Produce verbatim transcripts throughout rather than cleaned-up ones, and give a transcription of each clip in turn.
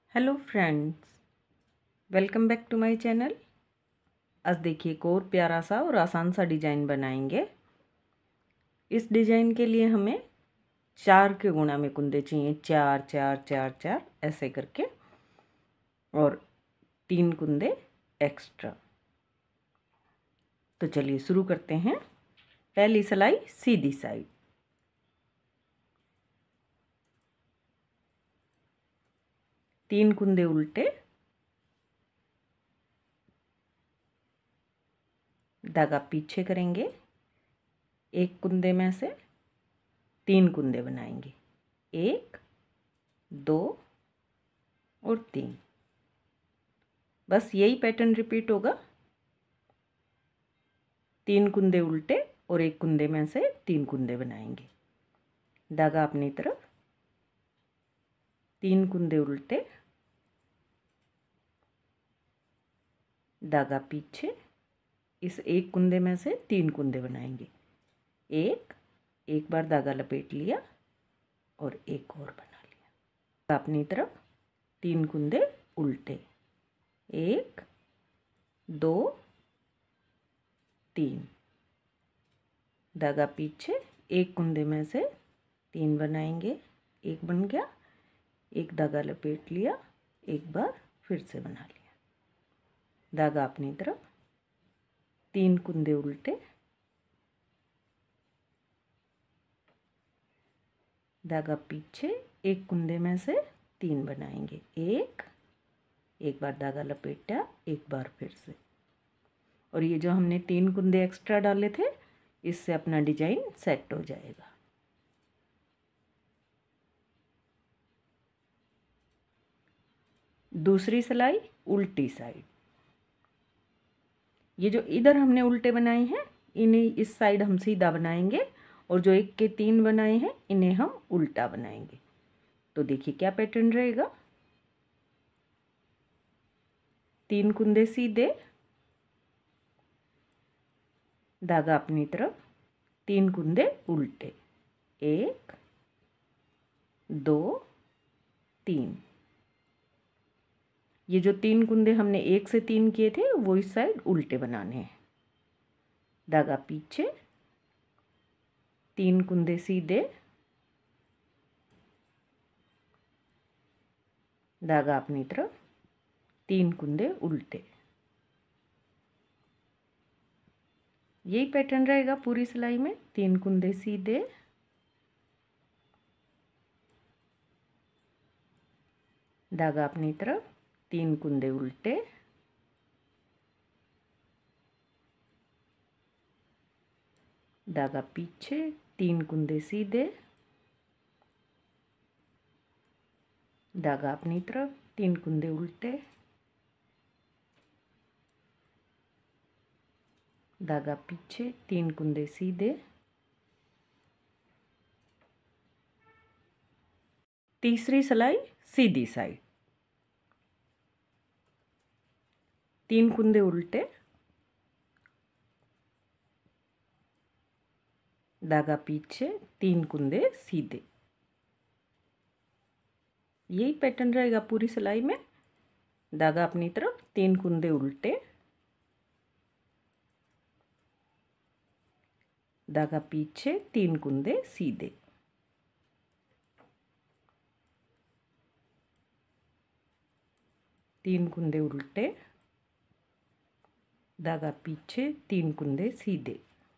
Hello friends, welcome back to my channel. आज देखिए एक और प्यारा सा और आसान सा डिज़ाइन बनाएंगे। इस डिज़ाइन के लिए हमें चार के गुणा में कुंदे चाहिए, चार चार चार चार ऐसे करके, और तीन कुंदे एक्स्ट्रा। तो चलिए शुरू करते हैं। पहली सिलाई सीधी साइड, तीन कुंदे उल्टे, धागा पीछे करेंगे, एक कुंदे में से तीन कुंदे बनाएंगे, एक दो और तीन। बस यही पैटर्न रिपीट होगा। तीन कुंदे उल्टे और एक कुंदे में से तीन कुंदे बनाएंगे, धागा अपनी तरफ, तीन कुंदे उल्टे, धागा पीछे, इस एक कुंदे में से तीन कुंदे बनाएंगे, एक एक बार धागा लपेट लिया और एक और बना लिया, अपनी तरफ तीन कुंदे उल्टे, एक दो तीन, धागा पीछे, एक कुंदे में से तीन बनाएंगे, एक बन गया, एक धागा लपेट लिया, एक बार फिर से बना लिया, धागा अपनी तरफ, तीन कुंदे उल्टे, धागा पीछे, एक कुंदे में से तीन बनाएंगे, एक एक बार धागा लपेटा, एक बार फिर से। और ये जो हमने तीन कुंदे एक्स्ट्रा डाले थे, इससे अपना डिजाइन सेट हो जाएगा। दूसरी सिलाई उल्टी साइड, ये जो इधर हमने उल्टे बनाए हैं, इन्हें इस साइड हम सीधा बनाएंगे, और जो एक के तीन बनाए हैं इन्हें हम उल्टा बनाएंगे। तो देखिए क्या पैटर्न रहेगा। तीन कुंदे सीधे, धागा अपनी तरफ, तीन कुंदे उल्टे, एक दो तीन। ये जो तीन कुंदे हमने एक से तीन किए थे वो इस साइड उल्टे बनाने हैं, धागा पीछे, तीन कुंदे सीधे, धागा अपनी तरफ, तीन कुंदे उल्टे। यही पैटर्न रहेगा पूरी सिलाई में। तीन कुंदे सीधे, धागा अपनी तरफ, तीन कुंदे उल्टे, धागा पीछे, तीन कुंदे सीधे, धागा अपनी तरफ, तीन कुंदे उल्टे, धागा पीछे, तीन कुंदे सीधे। तीसरी सिलाई सीधी साइड, तीन कुंदे उल्टे, धागा पीछे, तीन कुंदे सीधे। यही पैटर्न रहेगा पूरी सिलाई में। धागा अपनी तरफ, तीन कुंदे उल्टे, धागा पीछे, तीन कुंदे सीधे, तीन कुंदे उल्टे, धागा पीछे, तीन कुंदे सीधे,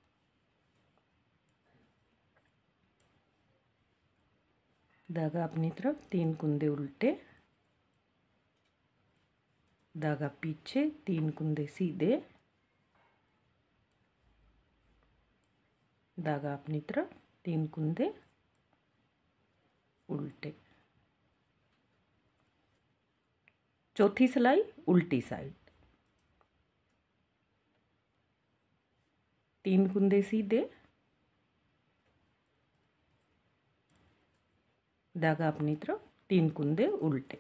धागा अपनी तरफ, तीन कुंदे उल्टे, धागा पीछे, तीन कुंदे सीधे, धागा अपनी तरफ, तीन कुंदे उल्टे। चौथी सिलाई उल्टी साइड, तीन कुंदे सीधे, धागा अपनी तरफ, तीन कुंदे उल्टे।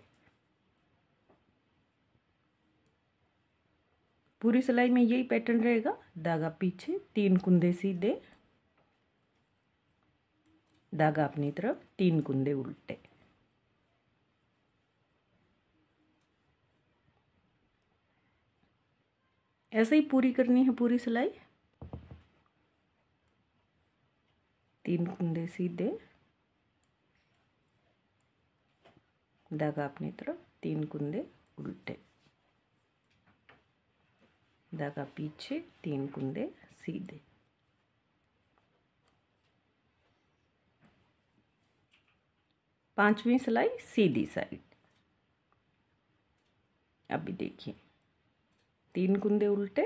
पूरी सिलाई में यही पैटर्न रहेगा। धागा पीछे, तीन कुंदे सीधे, धागा अपनी तरफ, तीन कुंदे उल्टे, ऐसे ही पूरी करनी है पूरी सिलाई। तीन कुंदे सीधे, धागा अपनी तरफ, तीन कुंदे उल्टे, धागा पीछे, तीन कुंदे सीधे। पांचवी सिलाई सीधी साइड। अभी देखिए, तीन कुंदे उल्टे,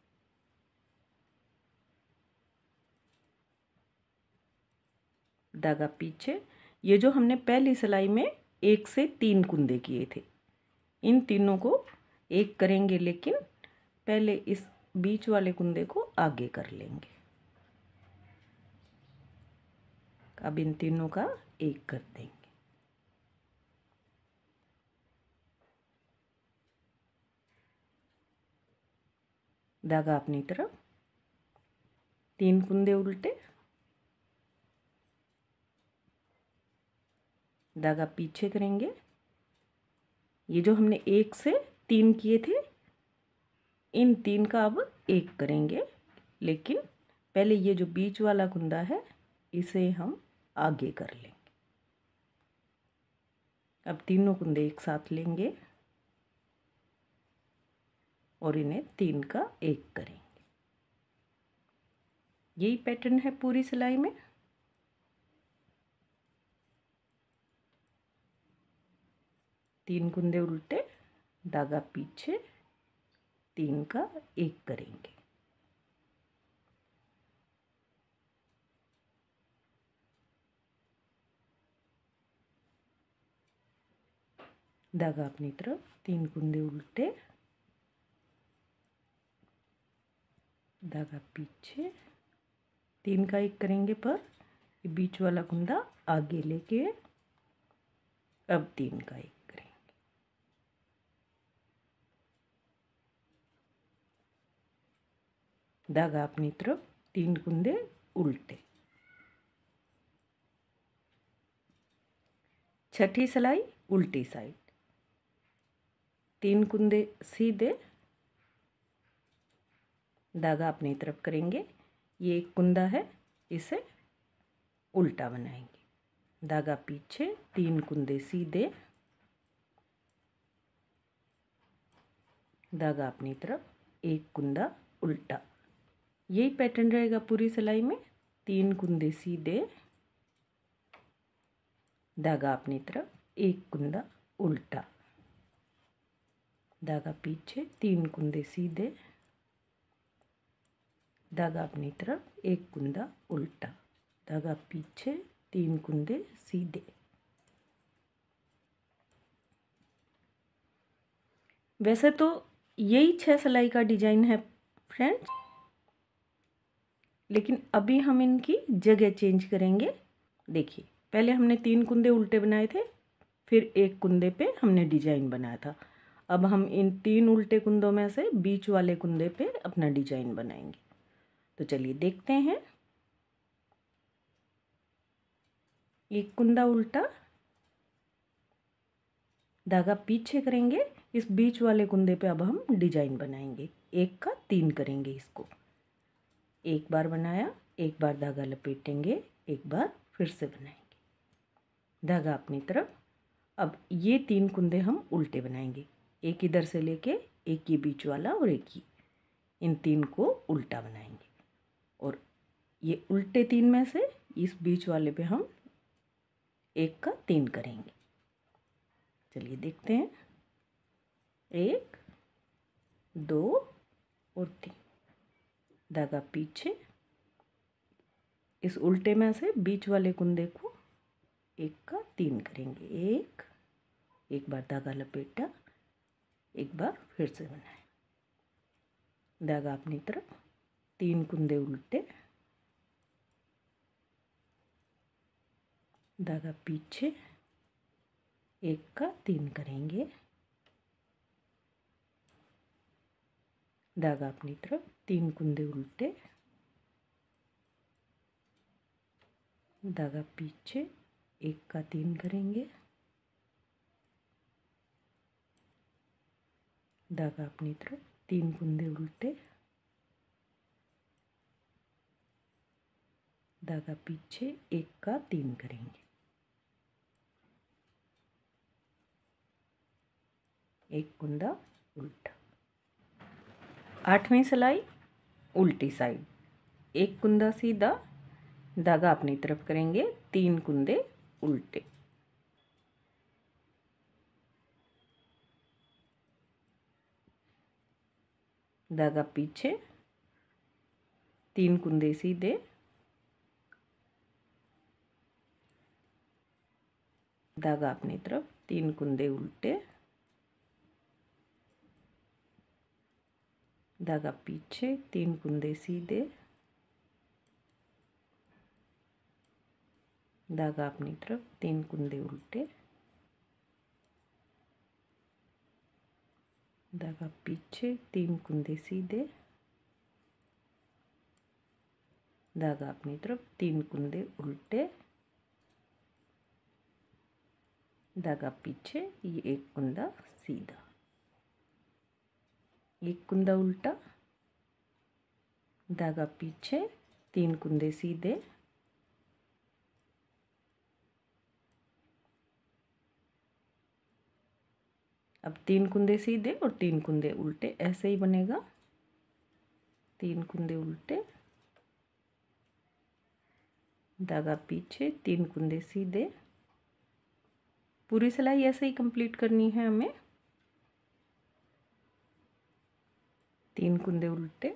धागा पीछे। ये जो हमने पहली सिलाई में एक से तीन कुंदे किए थे, इन तीनों को एक करेंगे, लेकिन पहले इस बीच वाले कुंदे को आगे कर लेंगे। अब इन तीनों का एक कर देंगे। धागा अपनी तरफ, तीन कुंदे उल्टे, धागा पीछे करेंगे। ये जो हमने एक से तीन किए थे, इन तीन का अब एक करेंगे, लेकिन पहले ये जो बीच वाला कुंदा है इसे हम आगे कर लेंगे। अब तीनों कुंदे एक साथ लेंगे और इन्हें तीन का एक करेंगे। यही पैटर्न है पूरी सिलाई में। तीन कुंदे उल्टे, धागा पीछे, तीन का एक करेंगे। धागा अपनी तरफ, तीन कुंदे उल्टे, धागा पीछे, तीन का एक करेंगे, पर ये बीच वाला कुंदा आगे लेके अब तीन का एक करेंगे। धागा अपनी तरफ, तीन कुंदे उल्टे। छठी सिलाई उल्टी साइड। तीन कुंदे सीधे, धागा अपनी तरफ करेंगे। ये एक कुंदा है, इसे उल्टा बनाएंगे। धागा पीछे, तीन कुंदे सीधे, धागा अपनी तरफ, एक कुंदा उल्टा। यही पैटर्न रहेगा पूरी सिलाई में। तीन कुंदे सीधे, धागा अपनी तरफ, एक कुंदा उल्टा, धागा पीछे, तीन कुंदे सीधे, धागा अपनी तरफ, एक कुंदा उल्टा, धागा पीछे, तीन कुंदे सीधे। वैसे तो यही छह सिलाई का डिजाइन है फ्रेंड्स, लेकिन अभी हम इनकी जगह चेंज करेंगे। देखिए, पहले हमने तीन कुंदे उल्टे बनाए थे, फिर एक कुंदे पे हमने डिजाइन बनाया था। अब हम इन तीन उल्टे कुंदों में से बीच वाले कुंदे पे अपना डिजाइन बनाएंगे। तो चलिए देखते हैं। एक कुंदा उल्टा, धागा पीछे करेंगे, इस बीच वाले कुंदे पे अब हम डिजाइन बनाएंगे। एक का तीन करेंगे इसको। एक बार बनाया, एक बार धागा लपेटेंगे, एक बार फिर से बनाएंगे। धागा अपनी तरफ। अब ये तीन कुंदे हम उल्टे बनाएंगे, एक इधर से लेके, एक ये बीच वाला और एक ही, इन तीन को उल्टा बनाएंगे। और ये उल्टे तीन में से इस बीच वाले पे हम एक का तीन करेंगे। चलिए देखते हैं। एक, दो और तीन। धागा पीछे, इस उल्टे में से बीच वाले कुंदे को एक का तीन करेंगे। एक, एक बार धागा लपेटा, एक बार फिर से बनाए। धागा अपनी तरफ, तीन कुंदे उल्टे, धागा पीछे, एक का तीन करेंगे। धागा अपनी तरफ, तीन कुंदे उल्टे, धागा पीछे, एक का तीन करेंगे। धागा अपनी तरफ, तीन कुंदे उल्टे, धागा पीछे, एक का तीन करेंगे, एक कुंदा उल्टा। आठवीं सिलाई उल्टी साइड, एक कुंदा सीधा, धागा अपनी तरफ करेंगे, तीन कुंदे उल्टे, धागा पीछे, तीन कुंदे सीधे, धागा अपनी तरफ, तीन कुंदे उल्टे, धागा पीछे, तीन कुंदे सीधे, धागा अपनी तरफ, तीन कुंदे उल्टे, धागा पीछे, तीन कुंदे सीधे, धागा अपनी तरफ, तीन कुंदे उल्टे, धागा पीछे, ये एक कुंदा सीधा, एक कुंदा उल्टा, धागा पीछे, तीन कुंदे सीधे, अब तीन कुंदे सीधे और तीन कुंदे उल्टे, ऐसे ही बनेगा। तीन कुंदे उल्टे, धागा पीछे, तीन कुंदे सीधे, पूरी सिलाई ऐसे ही कंप्लीट करनी है हमें। तीन कुंदे उल्टे,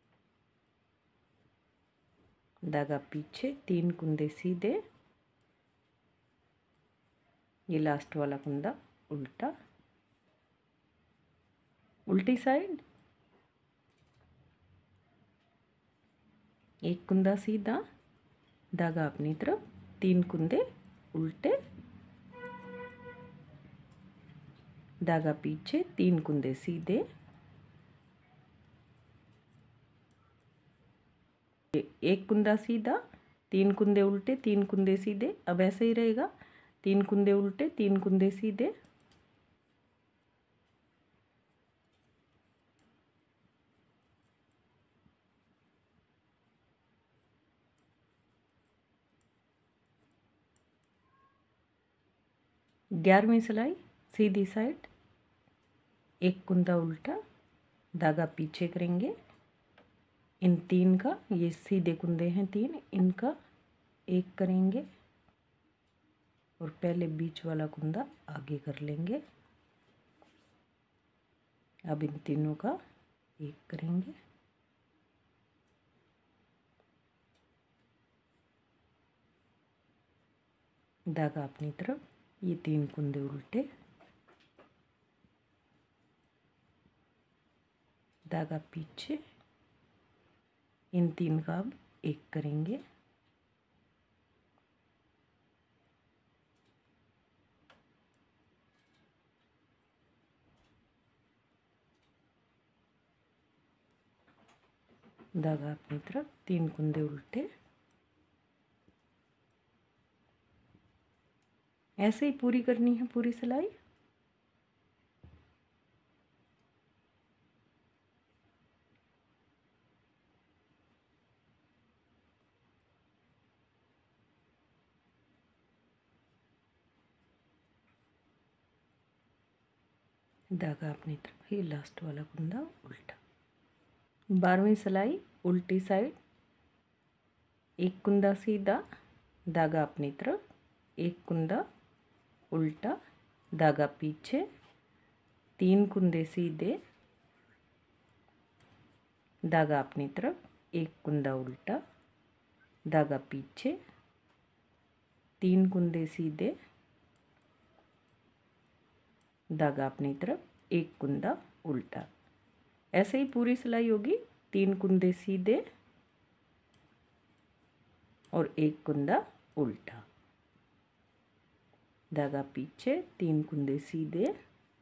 धागा पीछे, तीन कुंदे सीधे, ये लास्ट वाला कुंदा उल्टा, उल्टी साइड, एक कुंदा सीधा, धागा अपनी तरफ, तीन कुंदे उल्टे, धागा पीछे, तीन कुंदे सीधे, एक कुंदा सीधा, तीन कुंदे उल्टे, तीन कुंदे सीधे, अब ऐसे ही रहेगा। तीन कुंदे उल्टे, तीन कुंदे सीधे, ग्यारहवीं सिलाई सीधी साइड, एक कुंदा उल्टा, धागा पीछे करेंगे, इन तीन का, ये सीधे कुंदे हैं तीन, इनका एक करेंगे और पहले बीच वाला कुंदा आगे कर लेंगे। अब इन तीनों का एक करेंगे, धागा अपनी तरफ, ये तीन कुंदे उल्टे, धागा पीछे, इन तीन का अब एक करेंगे, धागा अपनी तरफ, तीन कुंदे उल्टे, ऐसे ही पूरी करनी है पूरी सिलाई। धागा अपनी तरफ, ये लास्ट वाला कुंदा उल्टा। बारहवीं सिलाई उल्टी साइड, एक कुंदा सीधा, धागा अपनी तरफ, एक कुंदा उल्टा, धागा पीछे, तीन कुंदे सीधे, धागा अपनी तरफ, एक कुंदा उल्टा, धागा पीछे, तीन कुंदे सीधे, धागा अपनी तरफ, एक कुंदा उल्टा। ऐसे ही पूरी सिलाई होगी। तीन कुंदे सीधे और एक कुंदा उल्टा, धागा पीछे, तीन कुंदे सीधे,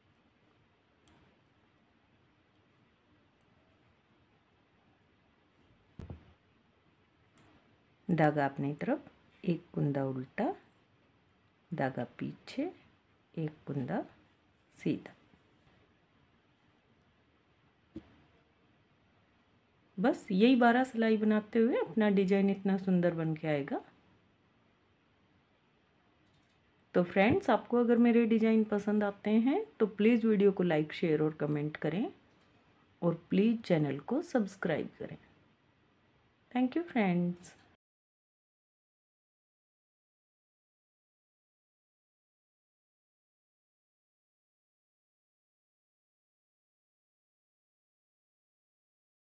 धागा अपनी तरफ, एक कुंदा उल्टा, धागा पीछे, एक कुंदा सीधा। बस यही बारह सिलाई बनाते हुए अपना डिजाइन इतना सुंदर बन के आएगा। तो फ्रेंड्स, आपको अगर मेरे डिज़ाइन पसंद आते हैं तो प्लीज़ वीडियो को लाइक, शेयर और कमेंट करें और प्लीज़ चैनल को सब्सक्राइब करें। Thank you friends.